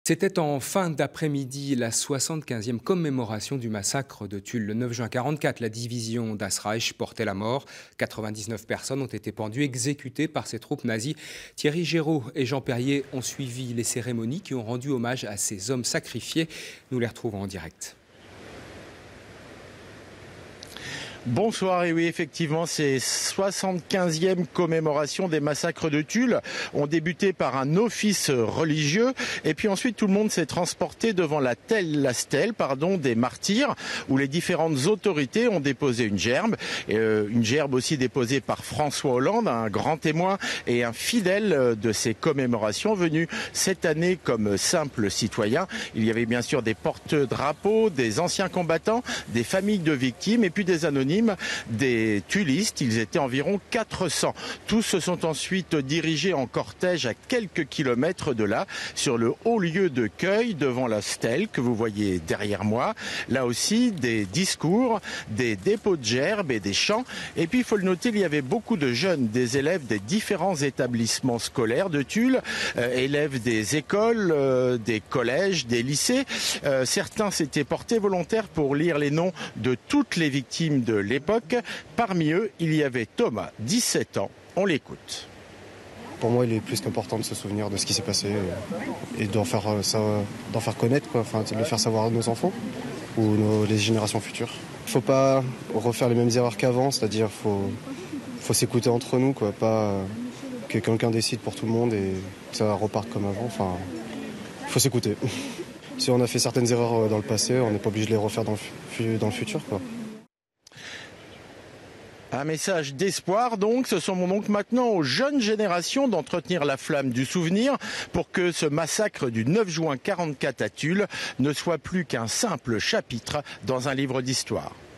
C'était en fin d'après-midi la 75e commémoration du massacre de Tulle. Le 9 juin 1944, la division Das Reich portait la mort. 99 personnes ont été pendues, exécutées par ces troupes nazies. Thierry Géraud et Jean Perrier ont suivi les cérémonies qui ont rendu hommage à ces hommes sacrifiés. Nous les retrouvons en direct. Bonsoir, et oui, effectivement, ces 75e commémorations des massacres de Tulle ont débuté par un office religieux et puis ensuite tout le monde s'est transporté devant la stèle des martyrs où les différentes autorités ont déposé une gerbe aussi déposée par François Hollande, un grand témoin et un fidèle de ces commémorations venu cette année comme simple citoyen. Il y avait bien sûr des porte-drapeaux, des anciens combattants, des familles de victimes et puis des anonymes, des tullistes. Ils étaient environ 400. Tous se sont ensuite dirigés en cortège à quelques kilomètres de là, sur le haut lieu de cueil devant la stèle que vous voyez derrière moi. Là aussi, des discours, des dépôts de gerbes et des chants. Et puis, il faut le noter, il y avait beaucoup de jeunes, des élèves des différents établissements scolaires de Tulle, élèves des écoles, des collèges, des lycées. Certains s'étaient portés volontaires pour lire les noms de toutes les victimes de l'époque. Parmi eux, il y avait Thomas, 17 ans. On l'écoute. Pour moi, il est plus qu'important de se souvenir de ce qui s'est passé et d'en faire connaître, quoi. Enfin, de le faire savoir à nos enfants ou les générations futures. Il ne faut pas refaire les mêmes erreurs qu'avant, c'est-à-dire faut s'écouter entre nous, quoi. Pas que quelqu'un décide pour tout le monde et que ça reparte comme avant. Enfin, il faut s'écouter. Si on a fait certaines erreurs dans le passé, on n'est pas obligé de les refaire dans le futur, quoi. Un message d'espoir donc, ce sont donc maintenant aux jeunes générations d'entretenir la flamme du souvenir pour que ce massacre du 9 juin 1944 à Tulle ne soit plus qu'un simple chapitre dans un livre d'histoire.